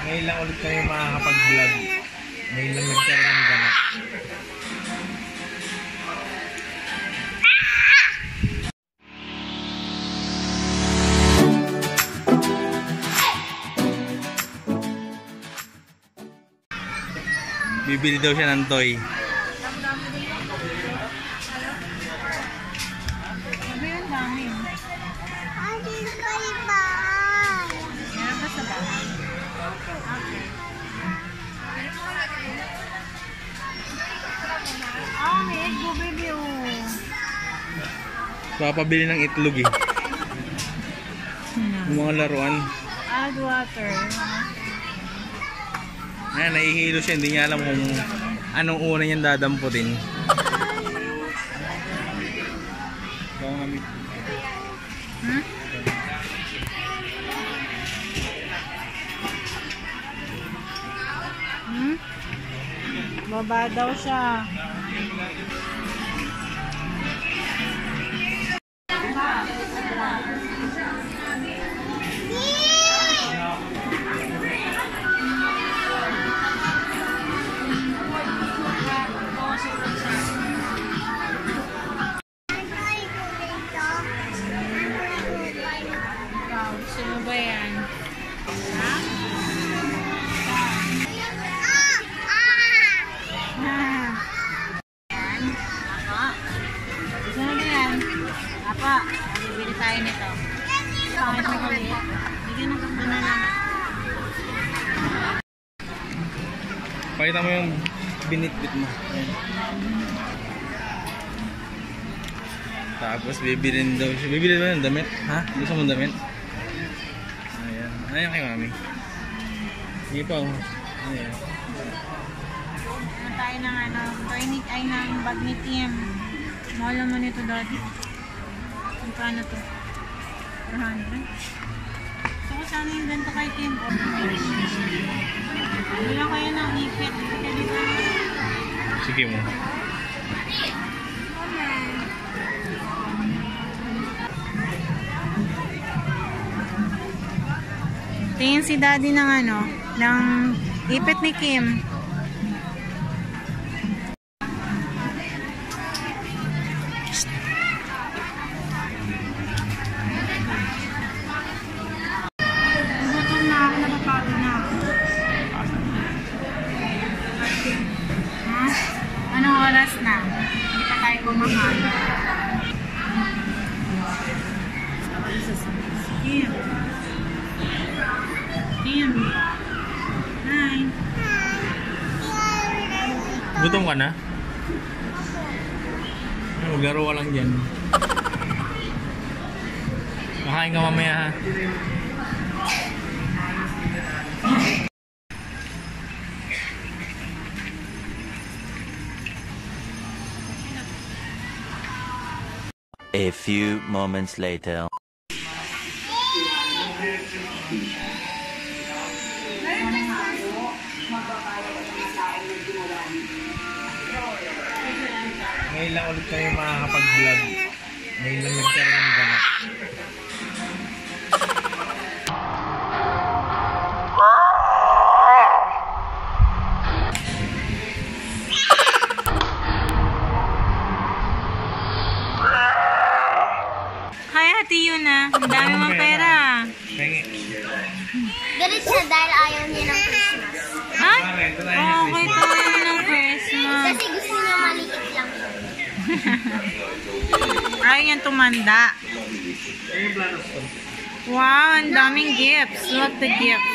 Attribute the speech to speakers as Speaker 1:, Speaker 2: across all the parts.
Speaker 1: Ngayon lang ulit kayo makakapag-vlog. Ngayon lang nagkaroon ng ganap. Bibili daw siya ng toy. Papabili ng itlog eh. Yung mga laruan.
Speaker 2: Add water.
Speaker 1: Ayan, nahihilo siya. Hindi niya alam kung anong una niyang dadamputin.
Speaker 2: Hmm? Hmm? Baba daw siya. Sino ba yan? Ha? Sino ba yan? Apa, bibili tayo nito. Pangit na kami. Bigyan ng kagana lang.
Speaker 1: Pakita mo yung binitbit mo. Ayan. Tapos bibilin daw siya. Bibili ba ng damit? Ha? Gusto mo damit? Ayan. Ayan kay mami. Hindi pa oh. Ayan.
Speaker 2: Ano tayo ng ano? Toy ay ng bag ni Tim. Mahal naman ito dati. Magkano to? 400? Gusto ko sana yung ganito kay Tim. Wala kaya ng ipit.
Speaker 1: Sige mo.
Speaker 2: Tingin si daddy ng ano, ng ipit ni Kim. Gutom na ako, napapagod na ako. Ha? Anong oras na? Hindi pa tayo kumakain. Kim. Kim. Hi.
Speaker 1: Gutom ka na? Maglaro ka lang dyan. Makain ka mamaya ha.
Speaker 3: A few moments later.
Speaker 1: Ngayon lang ulit kayo makakapag-vlog. Ngayon lang nagkaroon ng ganap.
Speaker 2: Hi, Ate Yuna. Ang dami mong pera.
Speaker 1: Pengi.
Speaker 4: Galit siya dahil ayaw niya ng Christmas.
Speaker 2: Ha? Okay, tayo ng Christmas.
Speaker 4: Kasi gusto niya maliit lang.
Speaker 2: Ayaw niyang tumanda. Wow, ang daming gifts. Look the gifts.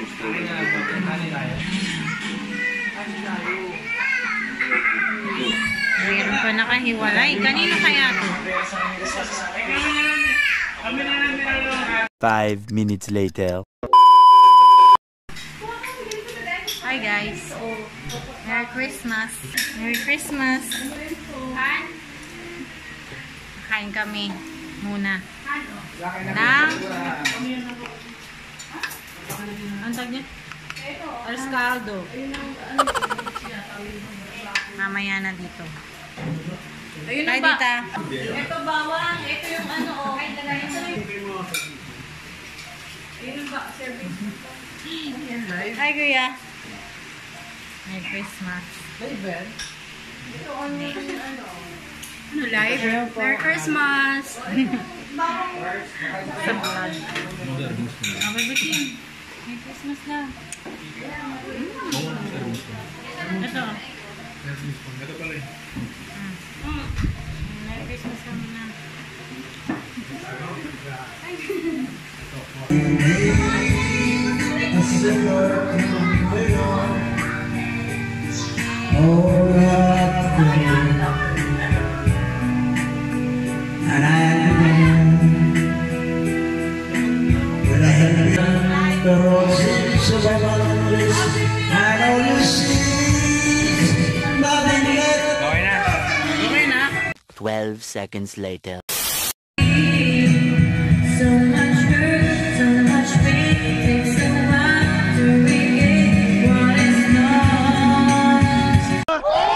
Speaker 2: Meron pa nakahiwalay. Kanino kaya ito?
Speaker 3: 5 minutes later.
Speaker 2: Hi guys. Merry Christmas. Merry Christmas. Kain kami muna. Ng ang tag niya? Arscaldo. Mamaya na dito.
Speaker 5: Ayun
Speaker 2: Hi,
Speaker 5: ba?
Speaker 2: Dita.
Speaker 5: Ito bawang, ito yung ano, oh. Ayun ba, serving.
Speaker 2: Hi, Kuya. Merry Christmas.
Speaker 5: Ano live? Merry Christmas!
Speaker 2: Sa vlog. Okay, Bikin. Merry Christmas na. Ito.
Speaker 1: Ito pala eh.
Speaker 2: Merry Christmas kami na.
Speaker 6: And I am with a hand the roses of my mother's I know you see nothing left.
Speaker 1: Okay na.
Speaker 2: Okay na.
Speaker 3: 12 seconds later.
Speaker 5: So much hurt, so much pain, takes a while to regain what is lost.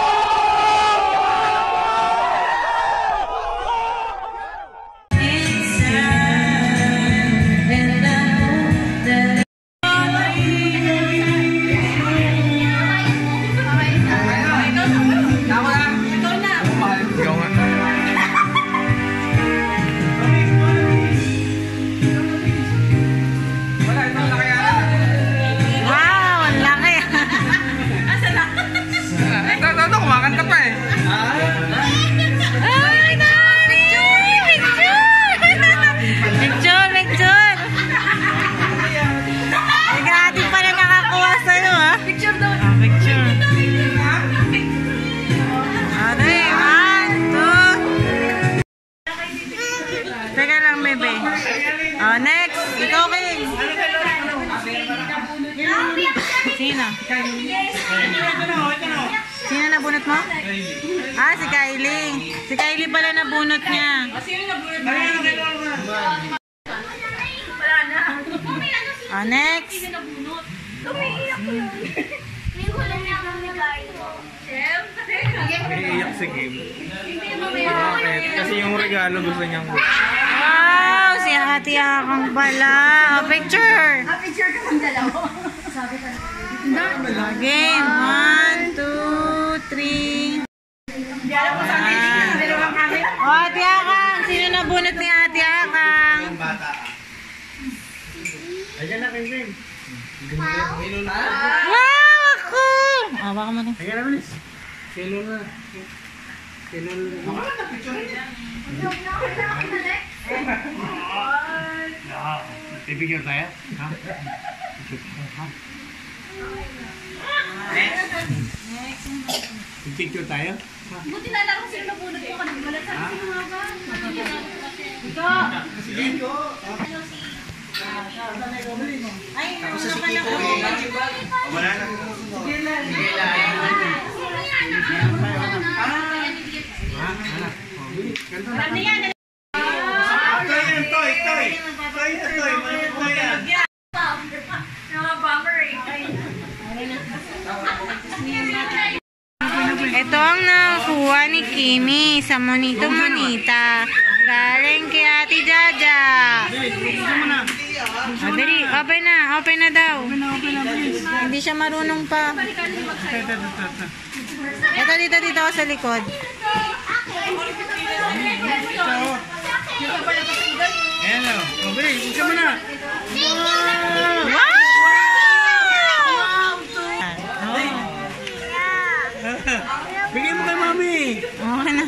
Speaker 5: It's sad, and I hope that
Speaker 1: Ikaw nga.
Speaker 2: Wow, ang laki.
Speaker 1: Ito, kumakanta pa eh.
Speaker 2: Ay, no! Picture! Picture! Picture! Ay, grabe pala nakakuha sa'yo, ha? Picture daw. Picture. Okay, 1, 2. Teka lang, bebe. Oh, next. Ikaw, King. Sino? Sino nabunot mo? Ah, si Kylie. Si Kylie pala nabunot niya. Ah, next.
Speaker 4: May hula na ako ni Carlo.
Speaker 1: Iiyak si Kim. Bakit? Kasi yung regalo gusto niyang
Speaker 2: Wow, si Ate Akang pala. Oh, picture.
Speaker 5: picture ka ng dalawa. Sabi ka
Speaker 2: Game. 1, 2, 3. Oh, Ate Akang. Sino nabunot ni Ate Akang? Wow, ako! Ah, baka mo rin.
Speaker 6: Pipigyan tayo? Ha? Pipigyan tayo?
Speaker 5: Buti na lang kung sino nabunod ko kanina. Wala sa akin sino nga
Speaker 2: Ay, nauna ka na ako.
Speaker 5: Ano yan? Nakabumper eh.
Speaker 2: Ito ang nakuha ni Kimi sa Monito Monita. Galing kay Ate Jaja. Dali, open na daw. Hindi siya marunong pa. Ito dito sa likod.
Speaker 1: Ayan o. Mabilis, isa mo na.
Speaker 2: Wow!
Speaker 1: Bigyan mo kay mami.
Speaker 2: Okay na.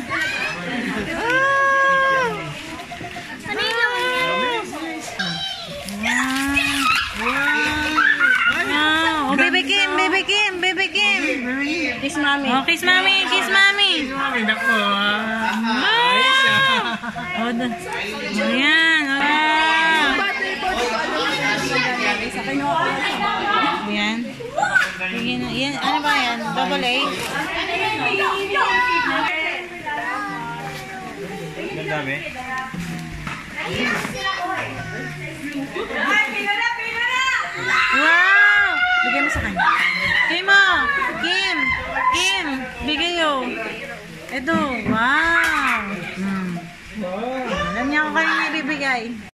Speaker 2: Wow! Oh, baby Kim.
Speaker 5: Kiss mommy.
Speaker 2: Oh, kiss mami.
Speaker 1: Mami, nako. Ayos ah.
Speaker 2: Oh, ayan. Ayan. Yan. Ano ba yan? Double A?
Speaker 1: Ganda be.
Speaker 2: Wow! Bigay mo sa kanya. Kim! Bigay yo. Ito. Wow! Alam niya ako kanina ibibigay.